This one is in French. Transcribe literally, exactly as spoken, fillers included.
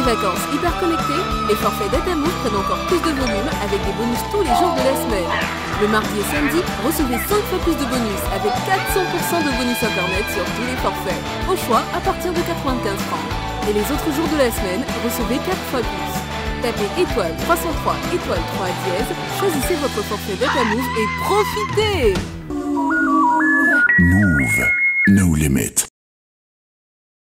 des vacances hyper connectées, les forfaits Datamove prennent encore plus de volume avec des bonus tous les jours de la semaine. Le mardi et samedi, recevez cinq fois plus de bonus avec quatre cents pour cent de bonus internet sur tous les forfaits. Au choix à partir de quatre-vingt-quinze francs. Et les autres jours de la semaine, recevez quatre fois plus. Tapez étoile trois cent trois étoile trois dièse, choisissez votre forfait Datamove et profitez! Move, no limit.